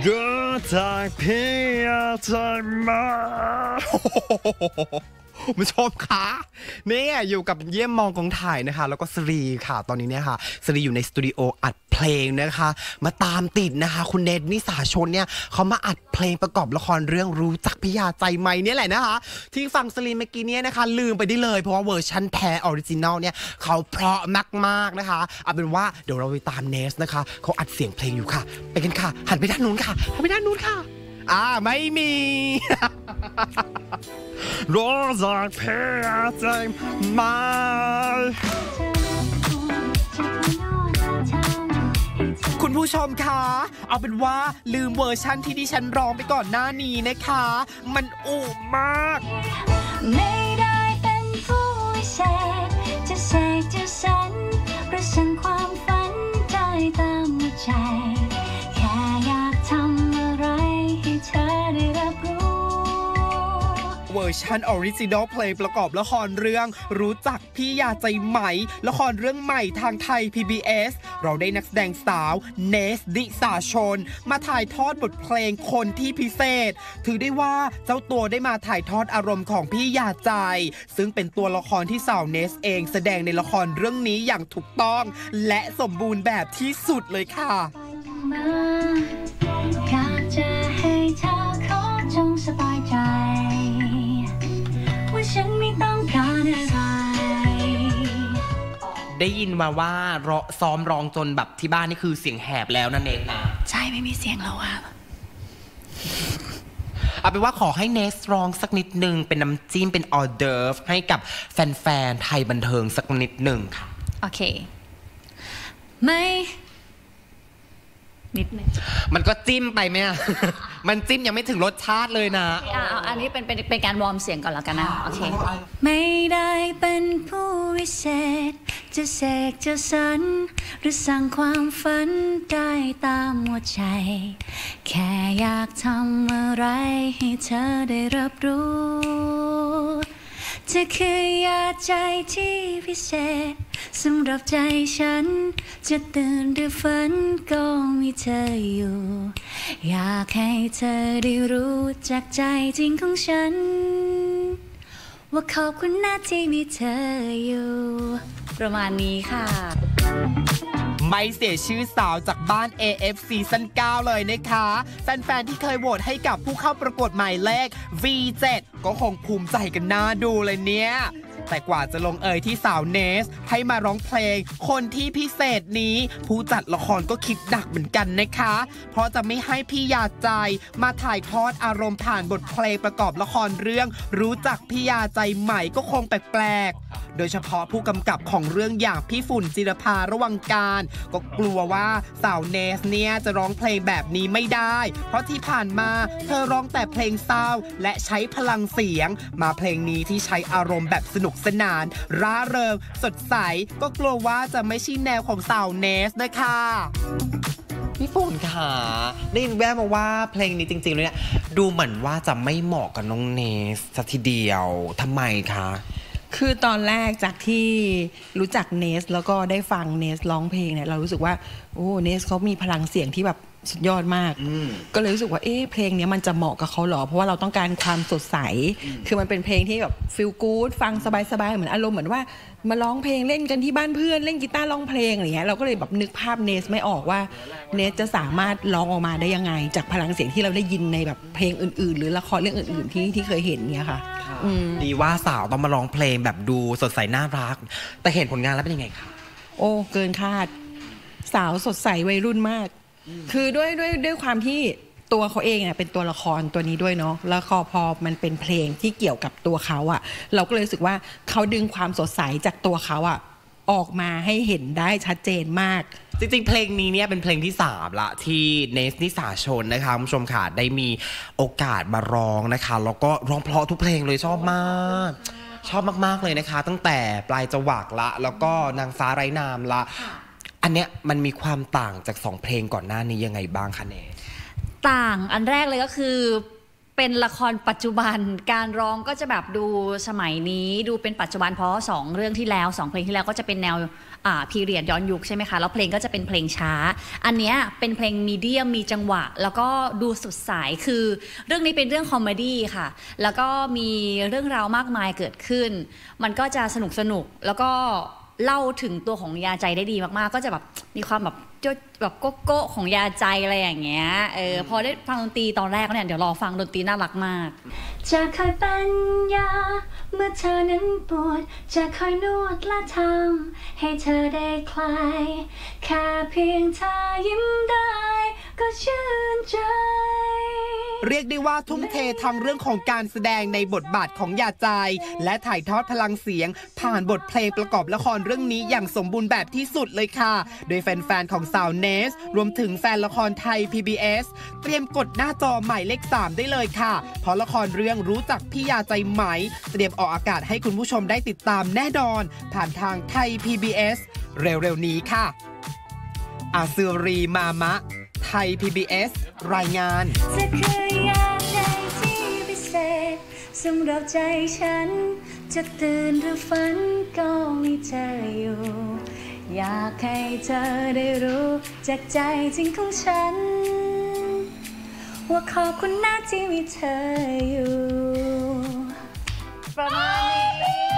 ก็จากพี่ใจมาผู้ชมคะเนี่ยอยู่กับเยี่ยมมองกองถ่ายนะคะแล้วก็สรีค่ะตอนนี้เนี่ยค่ะสรีอยู่ในสตูดิโออัดเพลงนะคะมาตามติดนะคะคุณเนตนิสาชนเนี่ยเขามาอัดเพลงประกอบละครเรื่องรู้จักพิยาใจไหมเนี่ยแหละนะคะที่ฟังสรีเมื่อกี้เนี่ยนะคะลืมไปได้เลยเพราะว่าเวอร์ชันแท้ออริจินัลเนี่ยเขาเพราะมากๆนะคะเอาเป็นว่าเดี๋ยวเราไปตามเนสนะคะเขาอัดเสียงเพลงอยู่ค่ะไปกันค่ะหันไปด้านนู้นค่ะหันไปด้านนู้นค่ะไม่มีรอจากเพลงใจมาคุณผู้ชมคะเอาเป็นว่าลืมเวอร์ชั่นที่ดิฉันร้องไปก่อนหน้านี้นะคะมันอุมากไม่ได้เป็นผู้วิเศษจะเสกจะสรรประชันความฝันได้ตามหัวใจแค่อยากทำอะไรให้เธอได้รับรู้เวอร์ชันออริจินอลเพลงประกอบละครเรื่องรู้จักพี่ยาใจไหมละครเรื่องใหม่ทางไทย PBS เราได้นักแสดงสาวเนสนิสาชนมาถ่ายทอดบทเพลงคนที่พิเศษถือได้ว่าเจ้าตัวได้มาถ่ายทอดอารมณ์ของพี่ยาใจซึ่งเป็นตัวละครที่สาวเนสเองแสดงในละครเรื่องนี้อย่างถูกต้องและสมบูรณ์แบบที่สุดเลยค่ะอยากจะให้เธอขอจงสบายใจว่าฉันไม่ต้องการอะไรได้ยินมาว่าซ้อมร้องจนแบบที่บ้านนี่คือเสียงแหบแล้วนั่นเองนะใช่ไม่มีเสียงแล้วอะเอาเป็นว่าขอให้เนสร้องสักนิดนึงเป็นน้ำจิ้มเป็นออเดิร์ฟให้กับแฟนๆไทยบันเทิงสักนิดนึงค่ะโอเคไม่นิดนึงมันก็จิ้มไปไหมอะมันจิ้มยังไม่ถึงรสชาติเลยนะอันนี้เป็นการวอร์มเสียงก่อนแล้วกันนะโอเคไม่ได้เป็นผู้วิเศษจะเสกจะสรรหรือสั่งความฝันได้ตามหัวใจแค่อยากทำอะไรให้เธอได้รับรู้เธอคือยาใจที่พิเศษสำหรับใจฉันจะตื่นหรือฝันก็มีเธออยู่อยากให้เธอได้รู้จากใจจริงของฉันว่าขอบคุณนะที่มีเธออยู่ประมาณนี้ค่ะไม่เสียชื่อสาวจากบ้าน AF ซีซั่น 9 เลยนะคะแฟนๆที่เคยโหวตให้กับผู้เข้าประกวดหมายเลข V7 ก็คงภูมิใจกันน่าดูเลยเนี่ยแต่กว่าจะลงเอยที่สาวเนสให้มาร้องเพลงคนที่พิเศษนี้ผู้จัดละครก็คิดหนักเหมือนกันนะคะเพราะจะไม่ให้พี่ยาใจมาถ่ายทอดอารมณ์ผ่านบทเพลงประกอบละครเรื่องรู้จักพี่ยาใจใหม่ก็คงแปลกๆโดยเฉพาะผู้กำกับของเรื่องอย่างพี่ฝุ่นจิรภาระวังการก็กลัวว่าสาวเนสเนี่ยจะร้องเพลงแบบนี้ไม่ได้เพราะที่ผ่านมาเธอร้องแต่เพลงเศร้าและใช้พลังเสียงมาเพลงนี้ที่ใช้อารมณ์แบบสนุกสนานร่าเริงสดใสก็กลัวว่าจะไม่ใช่แนวของสาวเนสนะคะพี่ฝุ่นค่ะได้ยินแว่วมาว่าเพลงนี้จริงๆเลยเนี่ยดูเหมือนว่าจะไม่เหมาะกับน้องเนสสักทีเดียวทำไมคะคือตอนแรกจากที่รู้จักเนสแล้วก็ได้ฟังเนสร้องเพลงเนี่ยเรารู้สึกว่าโอ้เนสเขามีพลังเสียงที่แบบสุดยอดมากก็เลยรู้สึกว่าเพลงนี้มันจะเหมาะกับเขาหรอเพราะว่าเราต้องการความสดใสคือมันเป็นเพลงที่แบบฟีลกู๊ดฟังสบายๆเหมือนอารมณ์เหมือนว่ามาร้องเพลงเล่นกันที่บ้านเพื่อนเล่นกีตาร์ร้องเพลงอะไรเงี้ยเราก็เลยแบบนึกภาพเนสไม่ออกว่าเนสจะสามารถร้องออกมาได้ยังไงจากพลังเสียงที่เราได้ยินในแบบเพลงอื่นๆหรือละครเรื่องอื่นๆที่เคยเห็นเนี้ยค่ะดีว่าสาวต้องมาร้องเพลงแบบดูสดใสน่ารักแต่เห็นผลงานแล้วเป็นยังไงคะโอ้เกินคาดสาวสดใสวัยรุ่นมากคือด้วยความที่ตัวเขาเองเป็นตัวละครตัวนี้ด้วยเนาะแล้วพอมันเป็นเพลงที่เกี่ยวกับตัวเขาอะเราก็เลยรู้สึกว่าเขาดึงความสดใสจากตัวเขาอะออกมาให้เห็นได้ชัดเจนมากจริงๆเพลงนี้เนี่ยเป็นเพลงที่3ละที่เนสนิสาชนนะคะคุณผู้ชมค่ะได้มีโอกาสมาร้องนะคะแล้วก็ร้องเพราะทุกเพลงเลยชอบมากเลยนะคะตั้งแต่ปลายจวักละแล้วก็นางฟ้าไร้นามละอันเนี้ยมันมีความต่างจาก2เพลงก่อนหน้านี้ยังไงบ้างคะเนสต่างอันแรกเลยก็คือเป็นละครปัจจุบันการร้องก็จะแบบดูสมัยนี้ดูเป็นปัจจุบันเพราะ2 เรื่องที่แล้ว2 เพลงที่แล้วก็จะเป็นแนวพีเรียดย้อนยุคใช่ไหมคะแล้วเพลงก็จะเป็นเพลงช้าอันเนี้ยเป็นเพลงมีเดียมมีจังหวะแล้วก็ดูสดใสคือเรื่องนี้เป็นเรื่องคอมเมดี้ค่ะแล้วก็มีเรื่องราวมากมายเกิดขึ้นมันก็จะสนุกแล้วก็เล่าถึงตัวของยาใจได้ดีมากๆก็จะแบบมีความแบบแบบโก้ของยาใจอะไรอย่างเงี้ยพอได้ฟังดนตรีตอนแรกเนี่ยเดี๋ยวรอฟังดนตรีน่ารักมากจะคอยเป็นยาเมื่อเธอนั้นปวดจะคอยนวดและทำให้เธอได้คลายแค่เพียงเธอยิ้มได้ก็ชื่นใจเรียกได้ว่าทุ่มเททั้งเรื่องของการแสดงในบทบาทของยาใจและถ่ายทอดพลังเสียงผ่านบทเพลงประกอบละครเรื่องนี้อย่างสมบูรณ์แบบที่สุดเลยค่ะโดยแฟนๆของสาวเนสรวมถึงแฟนละครไทย PBS เตรียมกดหน้าจอหมายเลข 3ได้เลยค่ะเพราะละครเรื่องรู้จักพี่ยาใจไหมเตรียมออกอากาศให้คุณผู้ชมได้ติดตามแน่นอนผ่านทางไทย PBS เร็วๆนี้ค่ะอาซิรีมามะไทย PBS รายงานจะคือยาใจที่พิเศษสำหรับใจฉันจะตื่นหรือฝันก็มีเธออยู่อยากให้เธอได้รู้จากใจจริงของฉันว่าขอบคุณนะที่มีเธออยู่ประมาณนี้